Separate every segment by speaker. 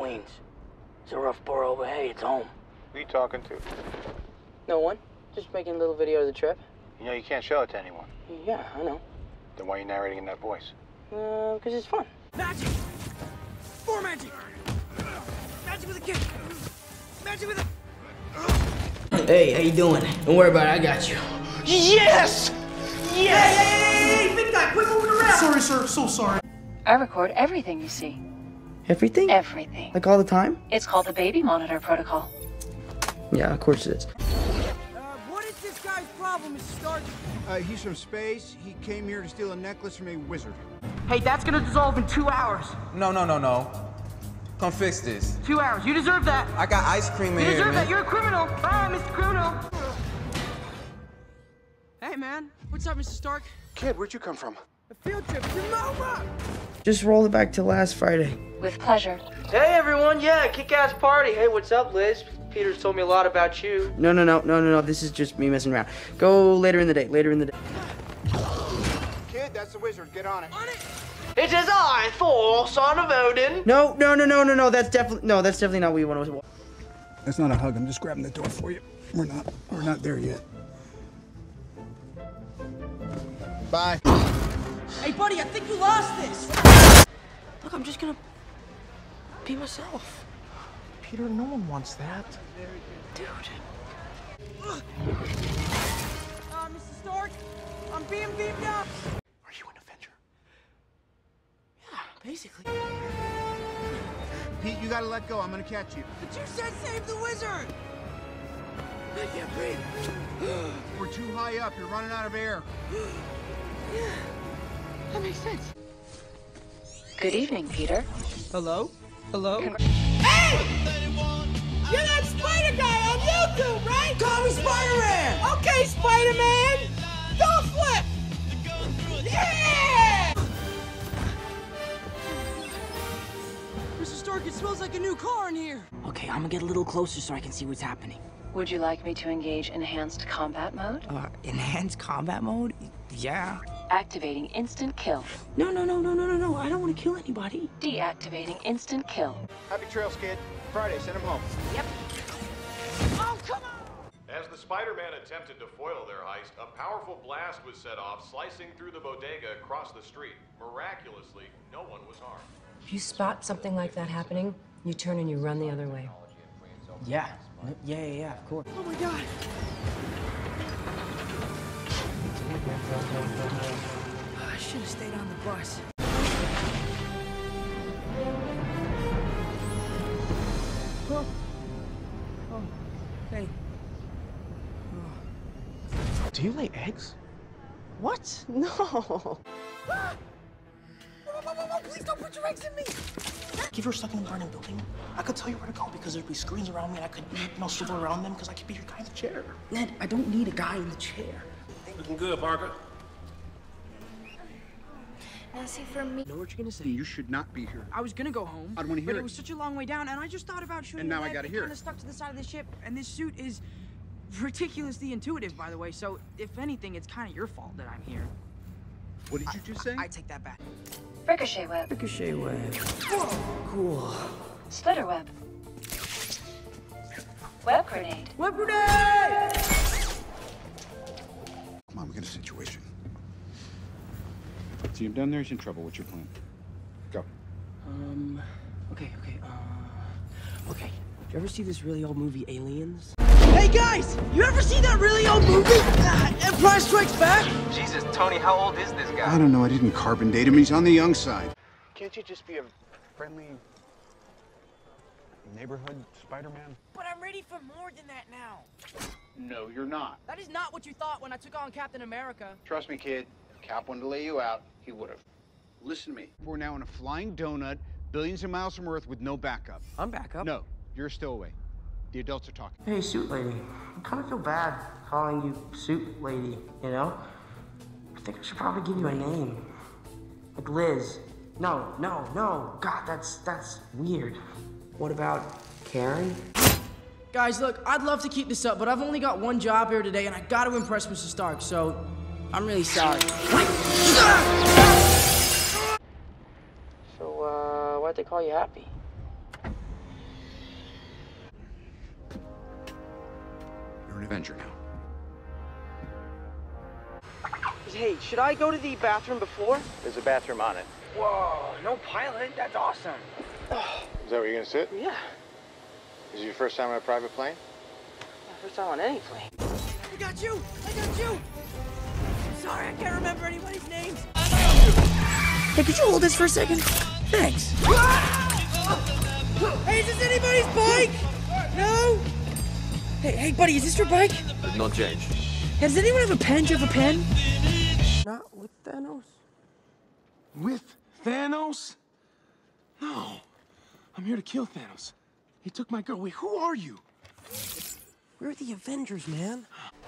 Speaker 1: Queens. It's a rough borough, but hey, it's home.
Speaker 2: Who are you talking to?
Speaker 1: No one. Just making a little video of the trip.
Speaker 2: You know you can't show it to anyone.
Speaker 1: Yeah, I know.
Speaker 2: Then why are you narrating in that voice?
Speaker 1: Because it's fun.
Speaker 3: Magic! More magic! Magic with a kick! Magic with a...
Speaker 1: Hey, how you doing? Don't worry about it, I got you.
Speaker 3: Yes! Yes! Hey, big guy, quit moving around!
Speaker 4: Sorry, sir, so sorry.
Speaker 5: I record everything you see.
Speaker 1: Everything?
Speaker 5: Everything.
Speaker 1: Like all the time?
Speaker 5: It's called the baby monitor protocol.
Speaker 1: Yeah, of course it is.
Speaker 3: What is this guy's problem, Mr. Stark?
Speaker 6: He's from space. He came here to steal a necklace from a wizard.
Speaker 1: Hey, that's gonna dissolve in 2 hours.
Speaker 7: No. Come fix this.
Speaker 1: 2 hours. You deserve that.
Speaker 7: I got ice cream in
Speaker 1: You
Speaker 7: here,
Speaker 1: deserve
Speaker 7: man.
Speaker 1: that. You're a criminal. Bye, Mr. Criminal.
Speaker 3: Hey, man. What's up, Mr. Stark?
Speaker 2: Kid, where'd you come from?
Speaker 3: A field trip to MoMA!
Speaker 1: Just roll it back to last Friday.
Speaker 5: With pleasure.
Speaker 1: Hey, everyone. Yeah, kick-ass party. Hey, what's up, Liz? Peter's told me a lot about you. No. This is just me messing around. Go later in the day.
Speaker 6: Kid, that's the wizard. Get on it.
Speaker 3: On it!
Speaker 1: It is I, Thor, son of Odin. No. That's definitely not what you want to.
Speaker 6: That's not a hug. I'm just grabbing the door for you. We're not there yet. Bye.
Speaker 3: Hey, buddy, I think you lost this!
Speaker 1: Look, I'm just gonna be myself.
Speaker 4: Peter, no one wants that.
Speaker 1: Dude.
Speaker 3: Mr. Stark, I'm being beamed up!
Speaker 4: Are you an Avenger?
Speaker 1: Yeah, basically.
Speaker 6: Pete, you gotta let go. I'm gonna catch you.
Speaker 3: But you said save the wizard! I can't breathe.
Speaker 6: We're too high up. You're running out of air.
Speaker 3: Yeah, that makes sense.
Speaker 5: Good evening, Peter.
Speaker 3: Hello? Hello?
Speaker 5: Hey!
Speaker 3: You're that Spider guy on YouTube, right? Call me Spider-Man! Okay, Spider-Man! Don't flip! Yeah! Mr. Stark, it smells like a new car in here.
Speaker 1: Okay, I'm gonna get a little closer so I can see what's happening.
Speaker 5: Would you like me to engage enhanced combat mode?
Speaker 1: Enhanced combat mode? Yeah.
Speaker 5: Activating instant kill.
Speaker 1: No. I don't want to kill anybody.
Speaker 5: Deactivating instant kill.
Speaker 6: Happy trails, kid. Friday, send him home.
Speaker 5: Yep.
Speaker 3: Oh, come on!
Speaker 8: As the Spider-Man attempted to foil their heist, a powerful blast was set off, slicing through the bodega across the street. Miraculously, no one was harmed.
Speaker 9: If you spot something like that happening, you turn and you run the other way.
Speaker 1: Yeah, of course.
Speaker 3: Oh my god! I should have stayed on the bus. Oh, hey.
Speaker 4: Do you lay eggs?
Speaker 1: What? No.
Speaker 3: Whoa, please don't put your eggs in me!
Speaker 4: If you were stuck in a burning building, I could tell you where to go because there'd be screens around me and I could, swivel around them because I could be your guy in the chair.
Speaker 1: Ned, I don't need a guy in the chair.
Speaker 8: Looking good, Parker.
Speaker 9: Now see, for me...
Speaker 3: Know what you're gonna say?
Speaker 6: You should not be here.
Speaker 3: I was gonna go home.
Speaker 6: I don't want to hear
Speaker 3: but
Speaker 6: it.
Speaker 3: it was such a long way down, and I just thought about shooting.
Speaker 6: And now
Speaker 3: the
Speaker 6: I
Speaker 3: leg
Speaker 6: gotta
Speaker 3: that
Speaker 6: hear
Speaker 3: kinda
Speaker 6: it.
Speaker 3: stuck to the side of the ship, and this suit is ridiculously intuitive, by the way. So if anything, it's kind of your fault that I'm here.
Speaker 6: What did you just say?
Speaker 3: I take that back.
Speaker 5: Ricochet web.
Speaker 1: Ricochet web. Cool.
Speaker 5: Splitter web. Web grenade.
Speaker 3: Web grenade!
Speaker 6: Come on, we got a situation.
Speaker 10: See him down there, he's in trouble. What's your plan? Go.
Speaker 1: Okay. Okay. Did you ever see this really old movie, Aliens?
Speaker 3: Hey guys, you ever seen that really old movie, Empire Strikes Back?
Speaker 7: Jesus, Tony, how old is this guy?
Speaker 6: I don't know. I didn't carbon date him. He's on the young side.
Speaker 2: Can't you just be a friendly neighborhood Spider-Man?
Speaker 3: But I'm ready for more than that now.
Speaker 2: No, you're not.
Speaker 3: That is not what you thought when I took on Captain America.
Speaker 2: Trust me, kid. If Cap wanted to lay you out, he would have. Listen to me.
Speaker 6: We're now in a flying donut, billions of miles from Earth with no backup.
Speaker 1: I'm back up.
Speaker 6: No, you're a stowaway. The adults are talking.
Speaker 1: Hey, suit lady. I kind of feel bad calling you suit lady, you know? I think I should probably give you a name. Like Liz. No. God, that's weird. What about Karen?
Speaker 3: Guys, look, I'd love to keep this up, but I've only got one job here today, and I gotta impress Mr. Stark, so I'm really sorry.
Speaker 1: So, why'd they call you Happy?
Speaker 10: Avenger now.
Speaker 11: Hey, should I go to the bathroom before?
Speaker 2: There's a bathroom on it.
Speaker 11: Whoa, no pilot. That's awesome.
Speaker 2: Is that where you're gonna sit?
Speaker 11: Yeah,
Speaker 2: Is it your first time on a private plane?
Speaker 11: my first time on any plane.
Speaker 3: I got you! I got you! Sorry, I can't remember anybody's names.
Speaker 4: Hey, could you hold this for a second? Thanks.
Speaker 3: Hey, is this anybody's bike? No?
Speaker 4: Hey, buddy, is this your bike?
Speaker 12: No change.
Speaker 4: Hey, does anyone have a pen? Do you have a pen?
Speaker 11: Not with Thanos.
Speaker 13: With Thanos? No. I'm here to kill Thanos. He took my girl. Wait, who are you?
Speaker 4: We're the Avengers, man.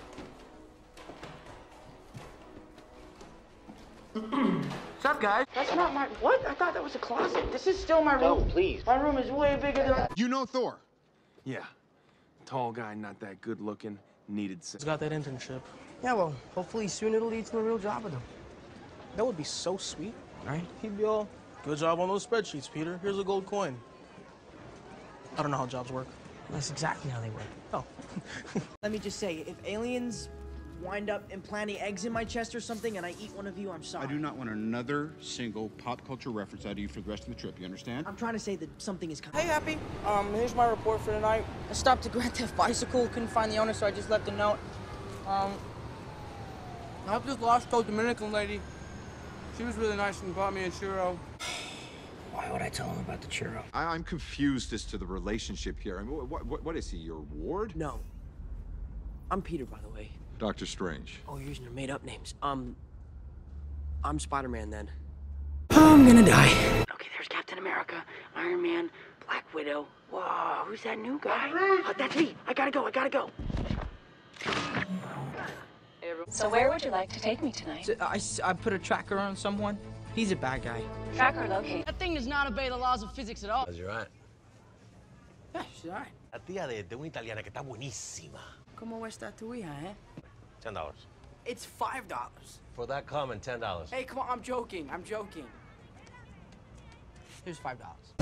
Speaker 1: What's up, guys?
Speaker 11: That's not my... What? I thought that was a closet. This is still my room.
Speaker 2: No, please.
Speaker 11: My room is way bigger than...
Speaker 10: You know Thor?
Speaker 13: Yeah. Tall guy, not that good looking, needed
Speaker 4: He's got that internship.
Speaker 1: Yeah, well, hopefully soon it'll lead to a real job with him.
Speaker 4: That would be so sweet.
Speaker 1: Right?
Speaker 4: He'd be all, good job on those spreadsheets, Peter. Here's a gold coin. I don't know how jobs work.
Speaker 1: That's exactly how they work.
Speaker 4: Oh.
Speaker 14: Let me just say, if aliens wind up implanting eggs in my chest or something and I eat one of you, I'm sorry.
Speaker 10: I do not want another single pop culture reference out of you for the rest of the trip. You understand?
Speaker 14: I'm trying to say that something is coming.
Speaker 11: Hey, Happy. Here's my report for tonight. I stopped a Grand Theft bicycle, couldn't find the owner, so I just left a note. I hope this lost old Dominican lady. She was really nice and bought me a churro.
Speaker 1: Why would I tell him about the churro?
Speaker 15: I'm confused as to the relationship here. I mean, what is he, your ward?
Speaker 14: No. I'm Peter, by the way.
Speaker 15: Doctor Strange.
Speaker 14: Oh, you're using your made-up names. I'm Spider-Man, then.
Speaker 11: I'm gonna die. Okay, there's Captain America, Iron Man, Black Widow. Whoa, who's that new guy? That's me. I gotta go.
Speaker 5: So where would you like to take me tonight?
Speaker 11: I put a tracker on someone. He's a bad guy.
Speaker 5: Tracker located.
Speaker 14: That thing does not obey the laws of physics at all.
Speaker 12: How's your aunt?
Speaker 11: Yeah, she's alright.
Speaker 12: La tía de una italiana que está buenísima.
Speaker 11: ¿Cómo está tu hija, eh?
Speaker 12: $10.
Speaker 14: It's $5.
Speaker 12: For that comment, $10.
Speaker 14: Hey, come on, I'm joking.
Speaker 11: Here's $5.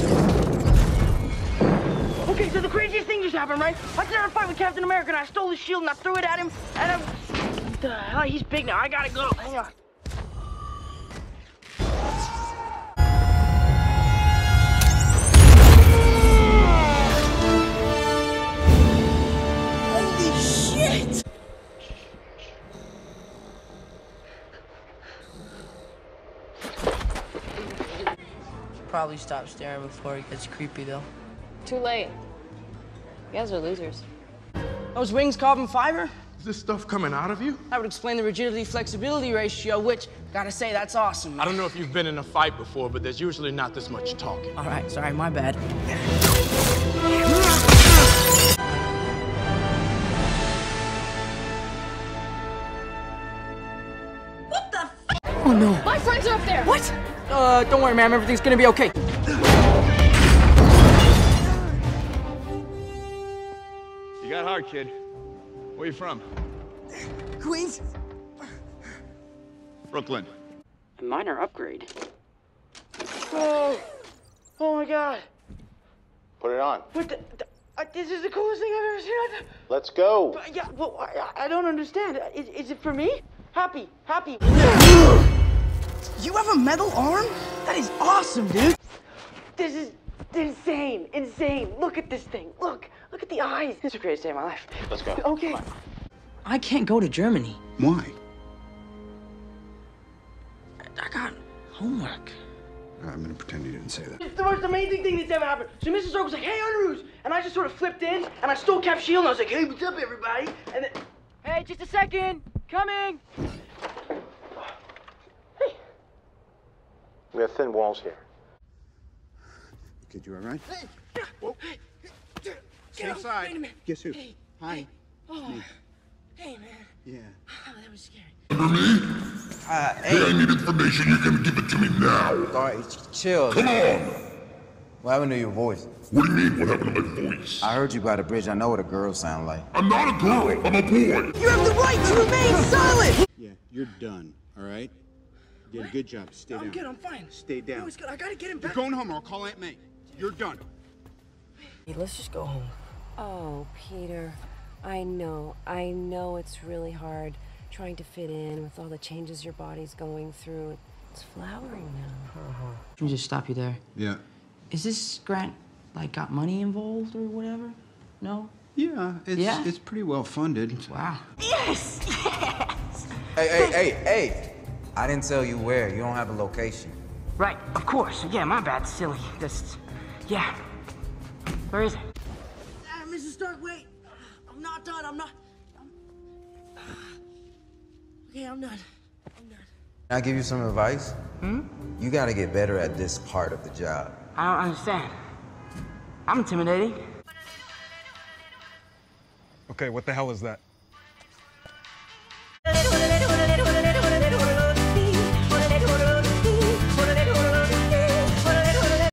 Speaker 11: Okay, so the craziest thing just happened, right? I started a fight with Captain America and I stole his shield and I threw it at him and what the hell? He's big now. I gotta go. Hang on.
Speaker 14: Holy shit!
Speaker 11: Probably stop staring before it gets creepy, though.
Speaker 5: Too late. You guys are losers.
Speaker 11: Those wings carbon fiber?
Speaker 13: Is this stuff coming out of you?
Speaker 11: That would explain the rigidity-flexibility ratio, which, gotta say, that's awesome.
Speaker 13: I don't know if you've been in a fight before, but there's usually not this much talking.
Speaker 11: All right, sorry, my bad.
Speaker 14: What the f?
Speaker 11: Oh, no.
Speaker 5: My friends are up there!
Speaker 11: What? Don't worry, ma'am. Everything's gonna be okay.
Speaker 15: You got hard, kid. Where you from?
Speaker 14: Queens?
Speaker 15: Brooklyn.
Speaker 11: A minor upgrade. Oh my God.
Speaker 2: Put it on.
Speaker 11: What this is the coolest thing I've ever seen.
Speaker 2: Let's go.
Speaker 11: But, yeah, well, I don't understand. Is it for me? Happy.
Speaker 14: You have a metal arm? That is awesome, dude.
Speaker 11: This is insane. Look at this thing. Look at the eyes. This is the greatest day of my life.
Speaker 2: Let's go.
Speaker 11: Okay. I can't go to Germany.
Speaker 10: Why?
Speaker 11: I got homework.
Speaker 10: I'm gonna pretend you didn't say that.
Speaker 11: It's the most amazing thing that's ever happened. So Mrs. Circle's like, hey, Underoos. And I just sort of flipped in, and I stole Cap's shield, and I was like, hey, what's up, everybody? And then, hey, just a second. Coming. Hey.
Speaker 2: We have thin walls here.
Speaker 10: Kid, you all right?
Speaker 11: Hey.
Speaker 10: Whoa. Stay inside.
Speaker 11: Wait a minute.
Speaker 10: Guess who?
Speaker 11: Hey.
Speaker 10: Hi.
Speaker 11: Oh.
Speaker 10: Me.
Speaker 11: Hey, man.
Speaker 10: Yeah.
Speaker 11: Oh, that was scary.
Speaker 16: Hey, I need information. You can give it to me now.
Speaker 7: All right, chill.
Speaker 16: Come on.
Speaker 7: What happened to your voice?
Speaker 16: What do you mean, what happened to my voice?
Speaker 7: I heard you by the bridge. I know what a girl sound like.
Speaker 16: I'm not a girl. I'm a boy.
Speaker 14: You have the right to remain silent!
Speaker 10: Yeah, you're done, all right? You did a good job. Stay down.
Speaker 14: I'm good, I'm fine.
Speaker 10: Stay down.
Speaker 14: No, it's good. I gotta get him back.
Speaker 10: You're going home or I'll call Aunt May. You're done.
Speaker 11: Hey, let's just go home.
Speaker 9: Oh, Peter. I know it's really hard trying to fit in with all the changes your body's going through. It's flowering now.
Speaker 14: Let me just stop you there.
Speaker 10: Yeah.
Speaker 14: Is this Grant, like, got money involved or whatever? No?
Speaker 10: Yeah, it's pretty well funded.
Speaker 14: Wow.
Speaker 1: Yes! Yes!
Speaker 7: Hey! I didn't tell you where. You don't have a location.
Speaker 1: Right, of course. Yeah, my bad, silly. Yeah. Where is it?
Speaker 14: Mrs. Stark, wait. I'm not done. Okay, I'm done.
Speaker 7: Can I give you some advice? You gotta get better at this part of the job.
Speaker 1: I don't understand. I'm intimidating.
Speaker 6: Okay, what the hell is that?